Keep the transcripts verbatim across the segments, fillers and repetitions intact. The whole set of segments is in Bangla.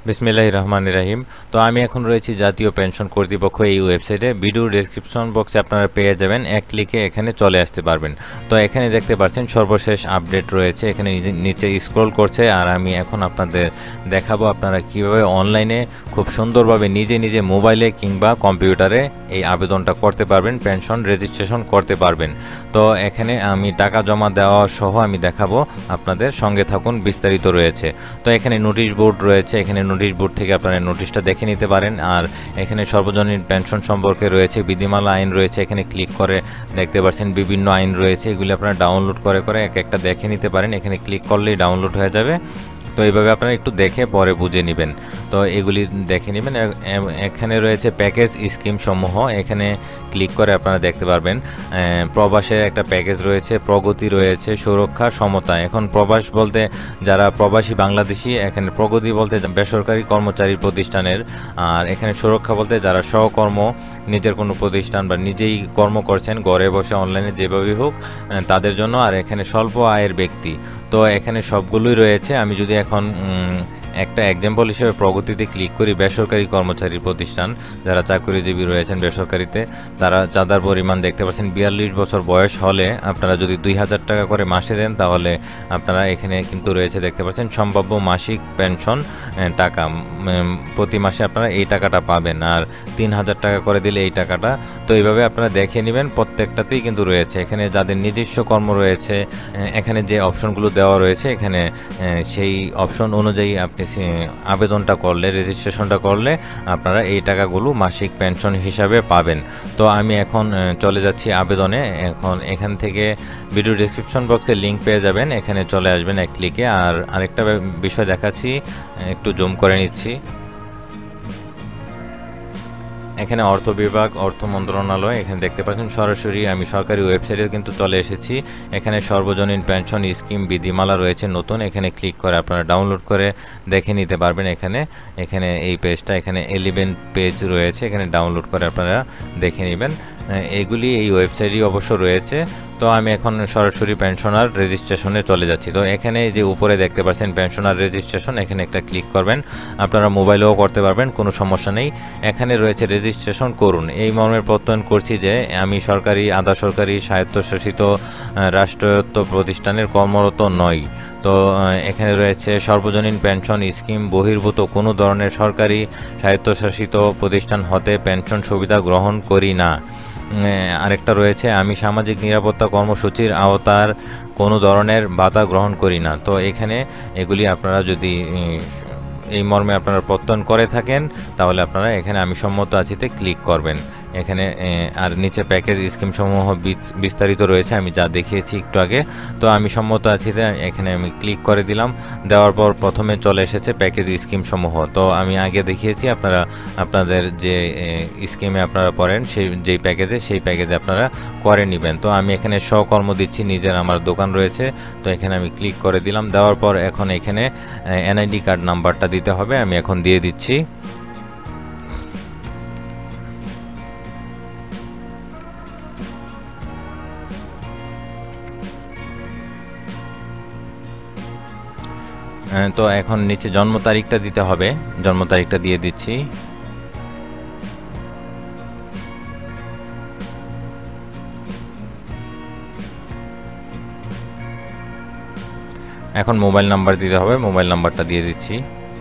বিসমিল্লাহির রহমানির রহিম। তো আমি এখন রয়েছি জাতীয় পেনশন কর্তৃপক্ষ এই ওয়েবসাইটে। ভিডিও ডেসক্রিপশন বক্সে আপনারা পেয়ে যাবেন, এক ক্লিকে এখানে চলে আসতে পারবেন। তো এখানে দেখতে পাচ্ছেন সর্বশেষ আপডেট রয়েছে, এখানে নিচে স্ক্রল করছে। আর আমি এখন আপনাদের দেখাবো আপনারা কিভাবে অনলাইনে খুব সুন্দরভাবে নিজে নিজে মোবাইলে কিংবা কম্পিউটারে এই আবেদনটা করতে পারবেন, পেনশন রেজিস্ট্রেশন করতে পারবেন। তো এখানে আমি টাকা জমা দেওয়া সহ আমি দেখাবো, আপনাদের সঙ্গে থাকুন, বিস্তারিত রয়েছে। তো এখানে নোটিশ বোর্ড রয়েছে, এখানে নোটিশ বোর্ড থেকে আপনারা নোটিশটা দেখে নিতে পারেন। আর এখানে সর্বজনীন পেনশন সম্পর্কে রয়েছে বিধিমালা আইন রয়েছে, এখানে ক্লিক করে দেখতে পাচ্ছেন বিভিন্ন আইন রয়েছে, এগুলি আপনারা ডাউনলোড করে করে এক একটা দেখে নিতে পারেন। এখানে ক্লিক করলেই ডাউনলোড হয়ে যাবে। তো এইভাবে আপনারা একটু দেখে পরে বুঝে নেবেন। তো এগুলি দেখে নেবেন। এখানে রয়েছে প্যাকেজ স্কিম সমূহ, এখানে ক্লিক করে আপনারা দেখতে পারবেন প্রবাসের একটা প্যাকেজ রয়েছে, প্রগতি রয়েছে, সুরক্ষা, সমতা। এখন প্রবাস বলতে যারা প্রবাসী বাংলাদেশি, এখানে প্রগতি বলতে বেসরকারি কর্মচারী প্রতিষ্ঠানের, আর এখানে সুরক্ষা বলতে যারা সহকর্ম নিজের কোনো প্রতিষ্ঠান বা নিজেই কর্ম করছেন ঘরে বসে অনলাইনে যেভাবেই হোক তাদের জন্য। আর এখানে স্বল্প আয়ের ব্যক্তি। তো এখানে সবগুলোই রয়েছে। আমি যদি এখন একটা এক্সাম্পল হিসেবে প্রগতিতে ক্লিক করি, বেসরকারি কর্মচারী প্রতিষ্ঠান যারা চাকরিজীবী রয়েছেন বেসরকারিতে, তারা চাঁদার পরিমাণ দেখতে পাচ্ছেন বিয়াল্লিশ বছর বয়স হলে আপনারা যদি দুই হাজার টাকা করে মাসে দেন, তাহলে আপনারা এখানে কিন্তু রয়েছে দেখতে পাচ্ছেন সম্ভাব্য মাসিক পেনশন টাকা, প্রতি মাসে আপনারা এই টাকাটা পাবেন। আর তিন হাজার টাকা করে দিলে এই টাকাটা। তো এইভাবে আপনারা দেখে নেবেন, প্রত্যেকটাতেই কিন্তু রয়েছে। এখানে যাদের নিজস্ব কর্ম রয়েছে, এখানে যে অপশনগুলো দেওয়া রয়েছে, এখানে সেই অপশন অনুযায়ী আপনি আবেদনটা করলে, রেজিস্ট্রেশনটা করলে আপনারা এই টাকাগুলো মাসিক পেনশন হিসাবে পাবেন। তো আমি এখন চলে যাচ্ছি আবেদনে। এখন এখান থেকে ভিডিও ডেসক্রিপশন বক্সে লিঙ্ক পেয়ে যাবেন, এখানে চলে আসবেন এক ক্লিকে। আর আরেকটা বিষয় দেখাচ্ছি, একটু জুম করে নিচ্ছি। এখানে অর্থ বিভাগ, অর্থ মন্ত্রণালয়, এখানে দেখতে পাচ্ছেন সরাসরি আমি সরকারি ওয়েবসাইটে কিন্তু চলে এসেছি। এখানে সর্বজনীন পেনশন স্কিম বিধিমালা রয়েছে নতুন, এখানে ক্লিক করে আপনারা ডাউনলোড করে দেখে নিতে পারবেন। এখানে এখানে এই পেজটা, এখানে ইলেভেন পেজ রয়েছে, এখানে ডাউনলোড করে আপনারা দেখে নেবেন। এগুলি এই ওয়েবসাইটই অবশ্য রয়েছে। তো আমি এখন সরাসরি পেনশনার রেজিস্ট্রেশনে চলে যাচ্ছি। তো এখানে যে উপরে দেখতে পাচ্ছেন পেনশনার রেজিস্ট্রেশন, এখানে একটা ক্লিক করবেন। আপনারা মোবাইলেও করতে পারবেন, কোনো সমস্যা নেই। এখানে রয়েছে রেজিস্ট্রেশন করুন। এই মর্মে প্রত্যয়ন করছি যে আমি সরকারি, আধা সরকারি, স্বায়ত্তশাসিত, রাষ্ট্রায়ত্ত প্রতিষ্ঠানের কর্মরত নই। তো এখানে রয়েছে সর্বজনীন পেনশন স্কিম বহির্ভূত কোনো ধরনের সরকারি, স্বায়ত্তশাসিত প্রতিষ্ঠান হতে পেনশন সুবিধা গ্রহণ করি না। আরেকটা রয়েছে আমি সামাজিক নিরাপত্তা কর্মসূচির আওতার কোনো ধরনের ভাতা গ্রহণ করি না। তো এখানে এগুলি আপনারা যদি এই মর্মে আপনারা প্রত্যয়ন করে থাকেন, তাহলে আপনারা এখানে আমি সম্মত আছিতে ক্লিক করবেন। এখানে আর নিচে প্যাকেজ স্কিম সমূহ বিস্তারিত রয়েছে, আমি যা দেখিয়েছি একটু আগে। তো আমি সম্মত আছি, এখানে আমি ক্লিক করে দিলাম। দেওয়ার পর প্রথমে চলে এসেছে প্যাকেজ স্কিম সমূহ। তো আমি আগে দেখিয়েছি, আপনারা আপনাদের যে স্কিমে আপনারা পড়েন সেই যেই প্যাকেজে, সেই প্যাকেজে আপনারা করে নেবেন। তো আমি এখানে স্বকর্ম দিচ্ছি, নিজের আমার দোকান রয়েছে। তো এখানে আমি ক্লিক করে দিলাম। দেওয়ার পর এখন এখানে এনআইডি কার্ড নাম্বারটা দিতে হবে, আমি এখন দিয়ে দিচ্ছি। তো এখন নিচে জন্ম তারিখটা দিতে হবে, জন্ম তারিখটা দিয়ে দিচ্ছি। এখন মোবাইল নাম্বার দিতে হবে, মোবাইল নাম্বারটা দিয়ে দিচ্ছি।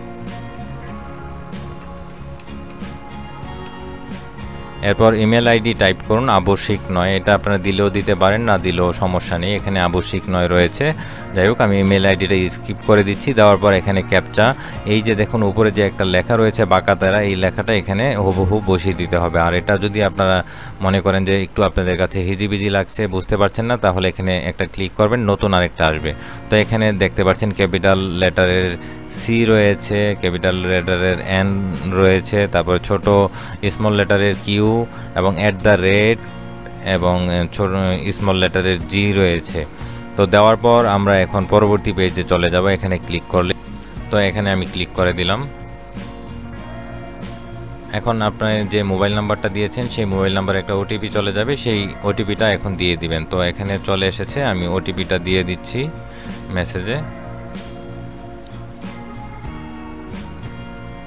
এরপর ইমেল আইডি টাইপ করুন, আবশ্যিক নয়, এটা আপনারা দিলেও দিতে পারেন, না দিলেও সমস্যা নেই। এখানে আবশ্যিক নয় রয়েছে। যাই হোক, আমি ইমেল আইডিটা স্কিপ করে দিচ্ছি। দেওয়ার পর এখানে ক্যাপচা, এই যে দেখুন উপরে যে একটা লেখা রয়েছে বাঁকাতারা, এই লেখাটা এখানে হুবহু বসিয়ে দিতে হবে। আর এটা যদি আপনারা মনে করেন যে একটু আপনাদের কাছে হিজিবিজি লাগছে, বুঝতে পারছেন না, তাহলে এখানে একটা ক্লিক করবেন, নতুন আরেকটা আসবে। তো এখানে দেখতে পাচ্ছেন ক্যাপিটাল লেটারের সি রয়েছে, ক্যাপিটাল লেটারের এন রয়েছে, তারপর ছোট স্মল লেটারের কিউ এবং অ্যাট দ্য রেট এবং ছোট স্মল লেটারের জি রয়েছে। তো দেওয়ার পর আমরা এখন পরবর্তী পেজে চলে যাব, এখানে ক্লিক করলে। তো এখানে আমি ক্লিক করে দিলাম। এখন আপনার যে মোবাইল নাম্বারটা দিয়েছেন সেই মোবাইল নাম্বারে একটা ওটিপি চলে যাবে, সেই ওটিপিটা এখন দিয়ে দিবেন। তো এখানে চলে এসেছে, আমি ওটিপিটা দিয়ে দিচ্ছি মেসেজে।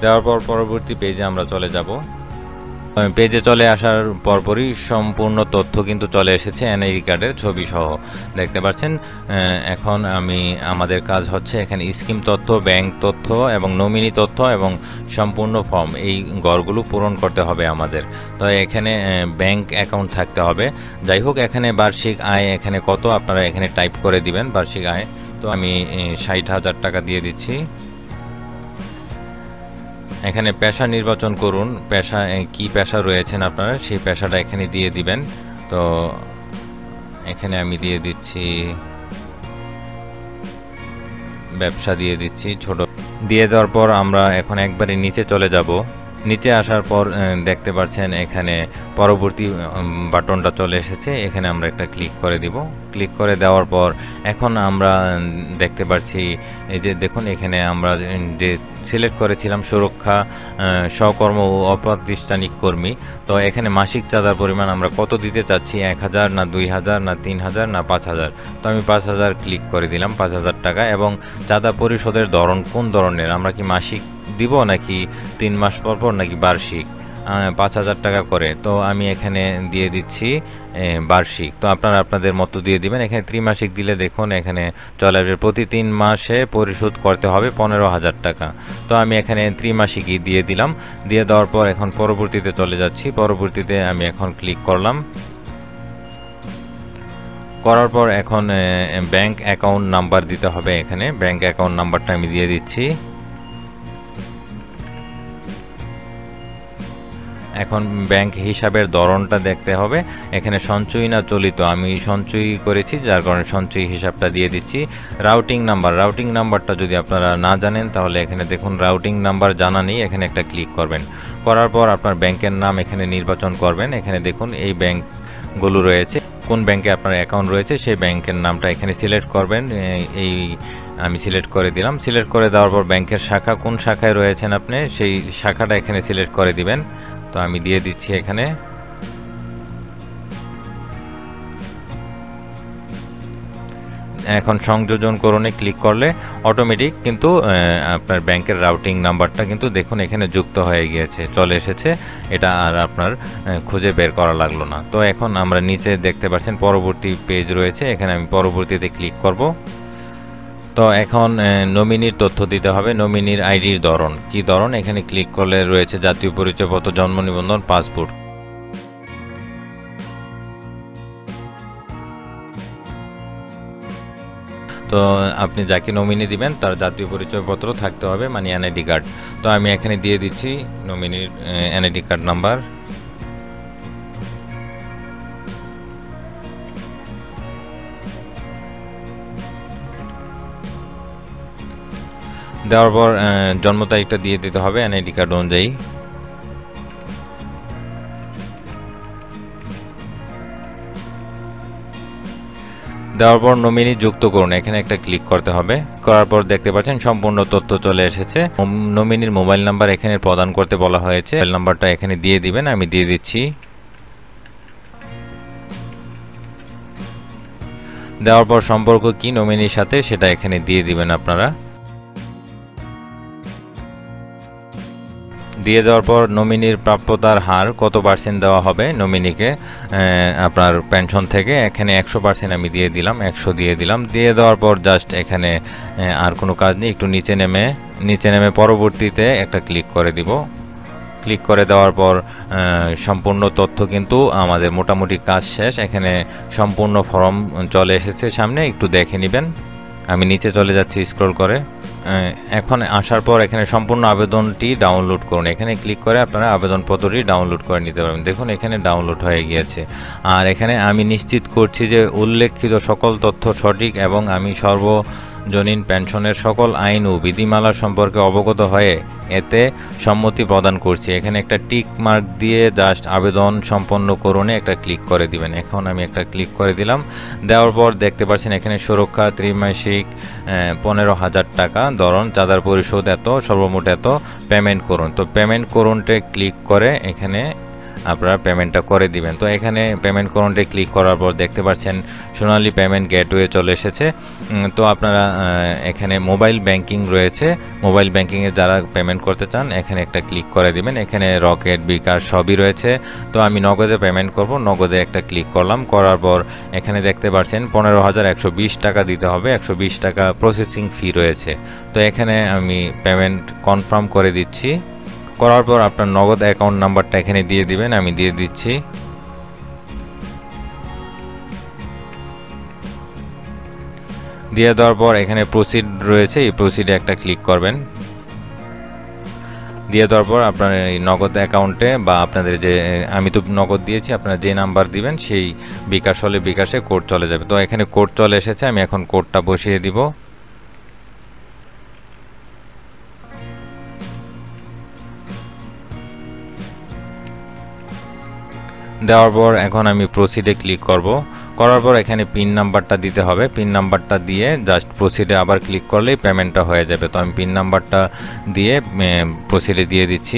দেওয়ার পর পরবর্তী পেজে আমরা চলে যাব। পেজে চলে আসার পরপরই সম্পূর্ণ তথ্য কিন্তু চলে এসেছে এনআইডি কার্ডের ছবি সহ, দেখতে পাচ্ছেন। এখন আমি আমাদের কাজ হচ্ছে এখানে স্কিম তথ্য, ব্যাংক তথ্য এবং নমিনি তথ্য এবং সম্পূর্ণ ফর্ম, এই ঘরগুলো পূরণ করতে হবে আমাদের। তো এখানে ব্যাংক অ্যাকাউন্ট থাকতে হবে। যাই হোক, এখানে বার্ষিক আয় এখানে কত আপনারা এখানে টাইপ করে দিবেন বার্ষিক আয়। তো আমি ষাট হাজার টাকা দিয়ে দিচ্ছি। এখানে পেশা নির্বাচন করুন, পেশা কি পেশা রয়েছেন আপনারা সেই পেশাটা এখানে দিয়ে দিবেন। তো এখানে আমি দিয়ে দিচ্ছি ব্যবসা, দিয়ে দিচ্ছি ছোট। দিয়ে দেওয়ার পর আমরা এখন একবারে নিচে চলে যাব। নিচে আসার পর দেখতে পাচ্ছেন এখানে পরবর্তী বাটনটা চলে এসেছে, এখানে আমরা একটা ক্লিক করে দিব। ক্লিক করে দেওয়ার পর এখন আমরা দেখতে পাচ্ছি এই যে দেখুন এখানে আমরা যে সিলেক্ট করেছিলাম সুরক্ষা সহকর্ম ও অপ্রাতিষ্ঠানিক কর্মী, তো এখানে মাসিক চাঁদার পরিমাণ আমরা কত দিতে চাচ্ছি, এক হাজার না দুই হাজার না তিন হাজার না পাঁচ হাজার। তো আমি পাঁচ হাজার ক্লিক করে দিলাম, পাঁচ হাজার টাকা। এবং চাঁদা পরিশোধের ধরন কোন ধরনের, আমরা কি মাসিক দিব নাকি তিন মাস পর পর নাকি বার্ষিক, পাঁচ হাজার টাকা করে। তো আমি এখানে দিয়ে দিচ্ছি বার্ষিক। তো আপনারা আপনাদের মতো দিয়ে দিবেন। এখানে ত্রিমাসিক দিলে দেখুন এখানে চলে আসবে প্রতি তিন মাসে পরিশোধ করতে হবে পনেরো হাজার টাকা। তো আমি এখানে ত্রিমাসিকই দিয়ে দিলাম। দিয়ে দেওয়ার পর এখন পরবর্তীতে চলে যাচ্ছি। পরবর্তীতে আমি এখন ক্লিক করলাম। করার পর এখন ব্যাংক অ্যাকাউন্ট নাম্বার দিতে হবে। এখানে ব্যাংক অ্যাকাউন্ট নাম্বারটা আমি দিয়ে দিচ্ছি। এখন ব্যাংক হিসাবের ধরনটা দেখতে হবে, এখানে সঞ্চয়ী না চলিত, আমি সঞ্চয়ী করেছি যার কারণে সঞ্চয়ী হিসাবটা দিয়ে দিচ্ছি। রাউটিং নাম্বার, রাউটিং নাম্বারটা যদি আপনারা না জানেন তাহলে এখানে দেখুন রাউটিং নাম্বার জানা নেই, এখানে একটা ক্লিক করবেন। করার পর আপনার ব্যাংকের নাম এখানে নির্বাচন করবেন। এখানে দেখুন এই ব্যাংকগুলো রয়েছে, কোন ব্যাংকে আপনার অ্যাকাউন্ট রয়েছে সেই ব্যাংকের নামটা এখানে সিলেক্ট করবেন। এই আমি সিলেক্ট করে দিলাম। সিলেক্ট করে দেওয়ার পর ব্যাংকের শাখা, কোন শাখায় রয়েছেন আপনি সেই শাখাটা এখানে সিলেক্ট করে দিবেন। তো আমি দিয়ে দিচ্ছি এখানে। এখন সংযোজন করণে ক্লিক করলে অটোমেটিক কিন্তু আপনার ব্যাংকের রাউটিং নাম্বারটা কিন্তু দেখুন এখানে যুক্ত হয়ে গিয়েছে, চলে এসেছে। এটা আর আপনার খুঁজে বের করা লাগলো না। তো এখন আমরা নিচে দেখতে পাচ্ছেন পরবর্তী পেজ রয়েছে, এখানে আমি পরবর্তীতে ক্লিক করব। তো এখন নমিনির তথ্য দিতে হবে। নমিনির আইডির ধরন কি ধরন, এখানে ক্লিক করলে রয়েছে জাতীয় পরিচয়পত্র, জন্ম নিবন্ধন, পাসপোর্ট। তো আপনি যাকে নমিনি দিবেন তার জাতীয় পরিচয়পত্র থাকতে হবে, মানে এনআইডি কার্ড। তো আমি এখানে দিয়ে দিচ্ছি নমিনির এনআইডি কার্ড নাম্বার। দেওয়ার পর জন্ম তারিখটা দিয়ে দিতে হবে এনআইডি কার্ড অনুযায়ী। দেওয়ার পর নমিনি যুক্ত করুন, এখানে একটা ক্লিক করতে হবে। করার পর দেখতে পাচ্ছেন সম্পূর্ণ তথ্য চলে এসেছে। নমিনির মোবাইল নাম্বার এখানে প্রদান করতে বলা হয়েছে, মোবাইল নাম্বারটা এখানে দিয়ে দিবেন, আমি দিয়ে দিচ্ছি। দেওয়ার পর সম্পর্ক কি নমিনির সাথে সেটা এখানে দিয়ে দিবেন আপনারা। দিয়ে দেওয়ার পর নমিনির প্রাপ্যতার হার কত পার্সেন্ট দেওয়া হবে নমিনিকে আপনার পেনশন থেকে, এখানে একশো পার্সেন্ট আমি দিয়ে দিলাম, একশো দিয়ে দিলাম। দিয়ে দেওয়ার পর জাস্ট এখানে আর কোনো কাজ নেই, একটু নিচে নেমে নিচে নেমে পরবর্তীতে একটা ক্লিক করে দিব। ক্লিক করে দেওয়ার পর সম্পূর্ণ তথ্য কিন্তু আমাদের মোটামুটি কাজ শেষ। এখানে সম্পূর্ণ ফর্ম চলে এসেছে সামনে, একটু দেখে নেবেন। আমি নিচে চলে যাচ্ছি স্ক্রল করে। এখন আসার পর এখানে সম্পূর্ণ আবেদনটি ডাউনলোড করুন, এখানে ক্লিক করে আপনারা আবেদনপত্রটি ডাউনলোড করে নিতে পারবেন। দেখুন এখানে ডাউনলোড হয়ে গিয়েছে। আর এখানে আমি নিশ্চিত করছি যে উল্লেখিত সকল তথ্য সঠিক এবং আমি সর্বজনীন পেনশনের সকল আইন ও বিধিমালা সম্পর্কে অবগত হয়ে এতে সম্মতি প্রদান করছি। এখানে একটা টিক মার্ক দিয়ে জাস্ট আবেদন সম্পন্ন করুন একটা ক্লিক করে দিবেন। এখন আমি একটা ক্লিক করে দিলাম। দেওয়ার পর দেখতে পাচ্ছেন এখানে সুরক্ষা ত্রিমাসিক পনেরো হাজার টাকা ধরন, চাঁদার পরিশোধ এত, সর্বমোট এত, পেমেন্ট করুন। তো পেমেন্ট করুনটে ক্লিক করে এখানে আপনারা পেমেন্টটা করে দিবেন। তো এখানে পেমেন্ট করুনটে ক্লিক করার পর দেখতে পাচ্ছেন সোনালী পেমেন্ট গেটওয়ে চলে এসেছে। তো আপনারা এখানে মোবাইল ব্যাংকিং রয়েছে, মোবাইল ব্যাংকিংয়ে যারা পেমেন্ট করতে চান এখানে একটা ক্লিক করে দিবেন। এখানে রকেট, বিকাশ সবই রয়েছে। তো আমি নগদে পেমেন্ট করব, নগদে একটা ক্লিক করলাম। করার পর এখানে দেখতে পাচ্ছেন পনেরো হাজার একশো বিশ টাকা দিতে হবে, একশো বিশ টাকা প্রসেসিং ফি রয়েছে। তো এখানে আমি পেমেন্ট কনফার্ম করে দিচ্ছি। করার পর আপনার নগদ অ্যাকাউন্ট নাম্বারটা এখানে দিয়ে দিবেন, আমি দিয়ে দিচ্ছি। দিয়ে দেওয়ার পর এখানে প্রসিড রয়েছে, এই প্রসিডে একটা ক্লিক করবেন। দিয়ে দেওয়ার পর আপনার এই নগদ অ্যাকাউন্টে বা আপনাদের যে, আমি তো নগদ দিয়েছি, আপনারা যে নাম্বার দিবেন সেই বিকাশ হলে বিকাশে কোড চলে যাবে। তো এখানে কোড চলে এসেছে, আমি এখন কোডটা বসিয়ে দিব। দেওয়ার পর এখন আমি প্রসিডে ক্লিক করব। করার পর এখানে পিন নাম্বারটা দিতে হবে, পিন নাম্বারটা দিয়ে জাস্ট প্রসিডে আবার ক্লিক করলেই পেমেন্টটা হয়ে যাবে। তো আমি পিন নাম্বারটা দিয়ে প্রসিডে দিয়ে দিচ্ছি,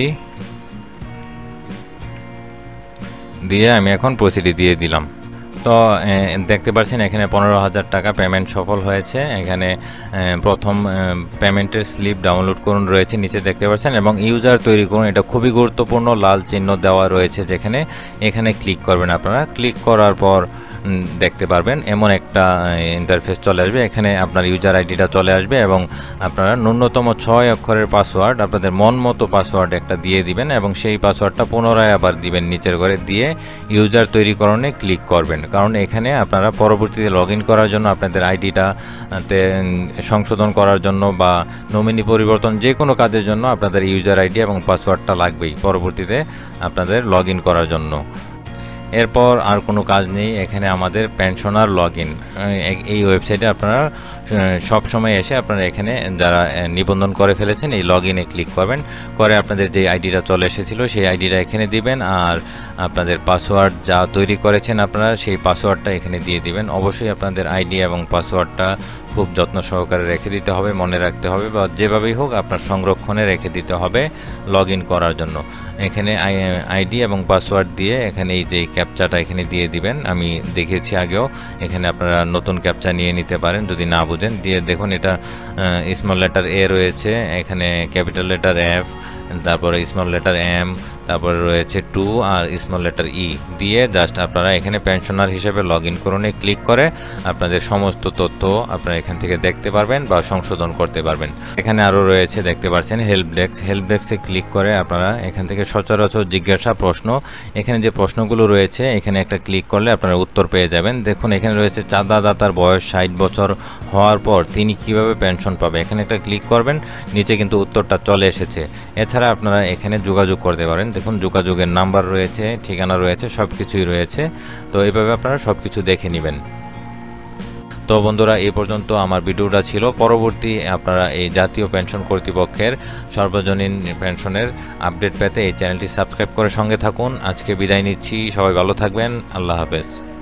দিয়ে আমি এখন প্রসিডে দিয়ে দিলাম। তো দেখতে পাচ্ছেন এখানে পনেরো হাজার টাকা পেমেন্ট সফল হয়েছে। এখানে প্রথম পেমেন্টের স্লিপ ডাউনলোড করুন রয়েছে নিচে দেখতে পাচ্ছেন, এবং ইউজার তৈরি করুন, এটা খুবই গুরুত্বপূর্ণ, লাল চিহ্ন দেওয়া রয়েছে যেখানে, এখানে ক্লিক করবেন। আপনারা ক্লিক করার পর দেখতে পারবেন এমন একটা ইন্টারফেস চলে আসবে। এখানে আপনার ইউজার আইডিটা চলে আসবে এবং আপনারা ন্যূনতম ছয় অক্ষরের পাসওয়ার্ড, আপনাদের মন মতো পাসওয়ার্ড একটা দিয়ে দিবেন এবং সেই পাসওয়ার্ডটা পুনরায় আবার দিবেন নিচের ঘরে, দিয়ে ইউজার তৈরিকরণে ক্লিক করবেন। কারণ এখানে আপনারা পরবর্তীতে লগ ইন করার জন্য আপনাদের আইডিটাতে সংশোধন করার জন্য বা নমিনি পরিবর্তন যে কোনো কাজের জন্য আপনাদের ইউজার আইডি এবং পাসওয়ার্ডটা লাগবেই পরবর্তীতে আপনাদের লগ ইন করার জন্য। এরপর আর কোনো কাজ নেই। এখানে আমাদের পেনশনার লগ ইন, এই ওয়েবসাইটে আপনারা সব সময় এসে আপনারা এখানে যারা নিবন্ধন করে ফেলেছেন এই লগ ইনে ক্লিক করবেন, করে আপনাদের যে আইডিটা চলে এসেছিলো সেই আইডিটা এখানে দিবেন, আর আপনাদের পাসওয়ার্ড যা তৈরি করেছেন আপনারা সেই পাসওয়ার্ডটা এখানে দিয়ে দিবেন। অবশ্যই আপনাদের আইডি এবং পাসওয়ার্ডটা খুব যত্ন সহকারে রেখে দিতে হবে, মনে রাখতে হবে, বা যেভাবেই হোক আপনার সংরক্ষণে রেখে দিতে হবে লগ ইন করার জন্য। এখানে আইডি এবং পাসওয়ার্ড দিয়ে এখানে এই যে ক্যাপচাটা এখানে দিয়ে দিবেন, আমি দেখিয়েছি আগেও। এখানে আপনারা নতুন ক্যাপচা নিয়ে নিতে পারেন যদি না বুঝেন। দিয়ে দেখুন এটা স্মল লেটার এ রয়েছে, এখানে ক্যাপিটাল লেটার এফ, তারপরে স্মল লেটার এম, তারপরে রয়েছে টু আর স্মল লেটার ই দিয়ে জাস্ট আপনারা এখানে পেনশনার হিসেবে লগ ইন করুন, ক্লিক করে আপনাদের সমস্ত তথ্য আপনারা এখান থেকে দেখতে পারবেন বা সংশোধন করতে পারবেন। এখানে আরও রয়েছে দেখতে পাচ্ছেন হেল্প ডেস্ক, হেল্প ডেস্কে ক্লিক করে আপনারা এখান থেকে সচরাচর জিজ্ঞাসা প্রশ্ন, এখানে যে প্রশ্নগুলো রয়েছে এখানে একটা ক্লিক করলে আপনারা উত্তর পেয়ে যাবেন। দেখুন এখানে রয়েছে চাঁদাদাতার বয়স ষাট বছর হওয়ার পর তিনি কিভাবে পেনশন পাবে, এখানে একটা ক্লিক করবেন, নিচে কিন্তু উত্তরটা চলে এসেছে। এছাড়া আপনারা এখানে যোগাযোগ করতে পারেন, দেখুন যোগাযোগের নাম্বার রয়েছে, ঠিকানা রয়েছে, সব কিছুই রয়েছে। তো এইভাবে আপনারা সব কিছু দেখে নেবেন। তো বন্ধুরা এই পর্যন্ত আমার ভিডিওটা ছিল। পরবর্তী আপনারা এই জাতীয় পেনশন কর্তৃপক্ষের সর্বজনীন পেনশনের আপডেট পেতে এই চ্যানেলটি সাবস্ক্রাইব করে সঙ্গে থাকুন। আজকে বিদায় নিচ্ছি, সবাই ভালো থাকবেন, আল্লাহ হাফেজ।